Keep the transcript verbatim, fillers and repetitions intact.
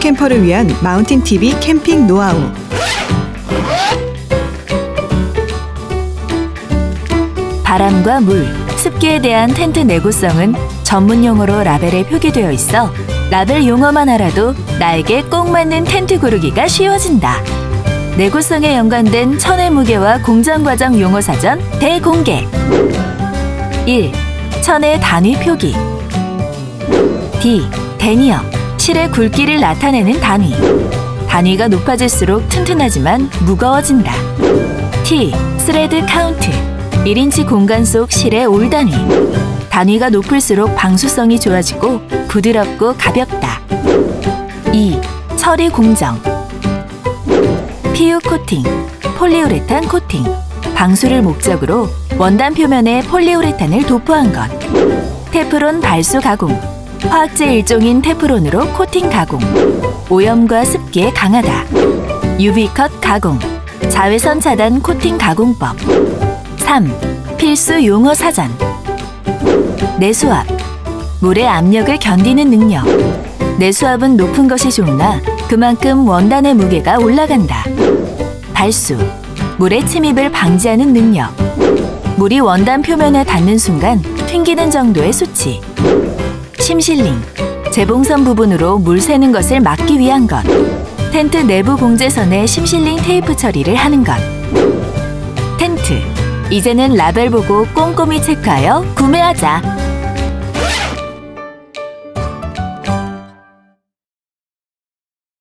캠퍼를 위한 마운틴 티비 캠핑 노하우. 바람과 물, 습기에 대한 텐트 내구성은 전문 용어로 라벨에 표기되어 있어 라벨 용어만 알아도 나에게 꼭 맞는 텐트 고르기가 쉬워진다. 내구성에 연관된 천의 무게와 공정 과정 용어 사전 대공개. 일. 천의 단위 표기. D. 데니어, 실의 굵기를 나타내는 단위. 단위가 높아질수록 튼튼하지만 무거워진다. T. 스레드 카운트, 일 인치 공간 속 실의 올 단위. 단위가 높을수록 방수성이 좋아지고 부드럽고 가볍다. 이. 처리 공정. 피유 코팅, 폴리우레탄 코팅. 방수를 목적으로 원단 표면에 폴리우레탄을 도포한 것. 테프론 발수 가공, 화학제 일종인 테프론으로 코팅 가공. 오염과 습기에 강하다. 유비컷 가공, 자외선 차단 코팅 가공법. 삼. 필수 용어 사전. 내수압, 물의 압력을 견디는 능력. 내수압은 높은 것이 좋으나 그만큼 원단의 무게가 올라간다. 발수, 물의 침입을 방지하는 능력. 물이 원단 표면에 닿는 순간 튕기는 정도의 수치. 심실링, 재봉선 부분으로 물 새는 것을 막기 위한 것. 텐트 내부 공제선에 심실링 테이프 처리를 하는 것. 텐트, 이제는 라벨 보고 꼼꼼히 체크하여 구매하자.